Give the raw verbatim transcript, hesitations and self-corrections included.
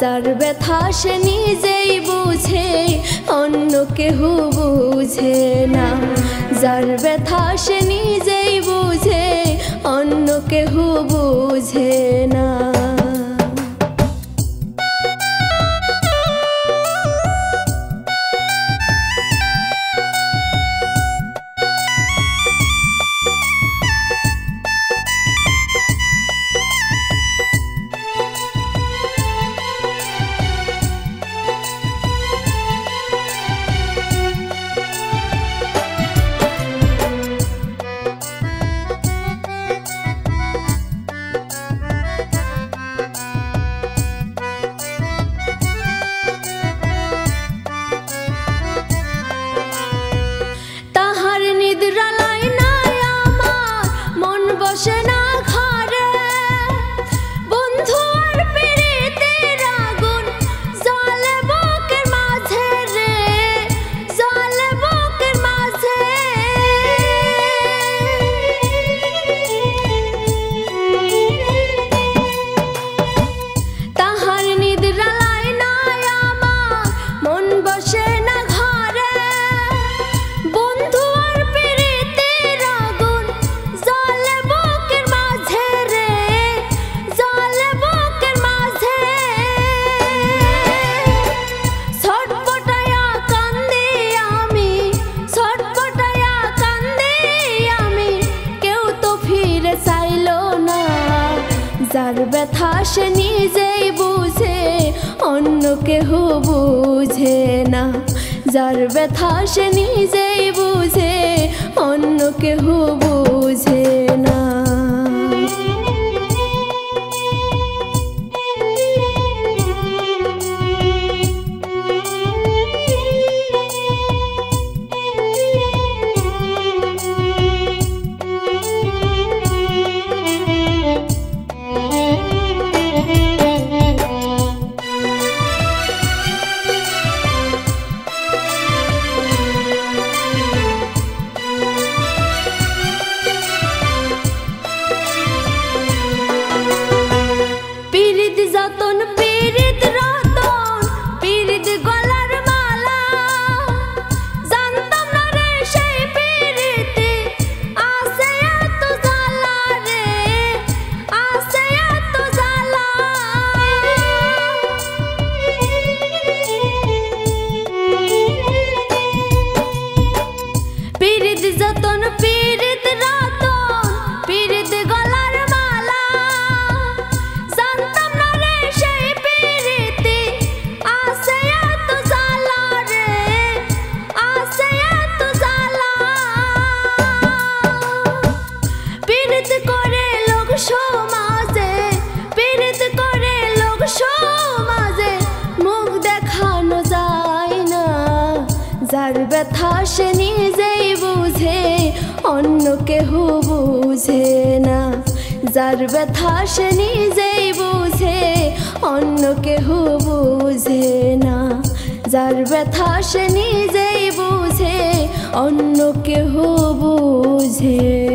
যার ব্যথা সে নিজেই বুঝে, অন্য কেহ বুঝে না। যার ব্যথা সে নিজেই বুঝে, অন্য কেহ বুঝে না। যার ব্যথা সে নিজেই বুঝে, অন্য কেহ বুঝে না। যার ব্যথা সে নিজেই বুঝে, অন্য কেহ বুঝে না। যতন পীড়িত রতন, পীড়িত গলার মালা, জানতাম না রে সেই পীড়িতে আছে এত জ্বালা রে, আছে এত জ্বালা। পীড়িত যতন পীড়িত রতন, পীড়িত গলার মালা, জানতাম না রে সেই পীড়িতে আছে এত জ্বালা রে, আছে এত জ্বালা। পীড়িত করে লোক সমাজে, পীড়িত করে লোক সমাজে, মুখ দেখানো যায় না। যার ব্যথা সে নিজেই বুঝে, অন্য কেহ বুঝে না। যার ব্যথা সে নিজেই বুঝে, অন্য কেহ বুঝে না। যার ব্যথা সে নিজেই বুঝে, অন্য কেহ বুঝে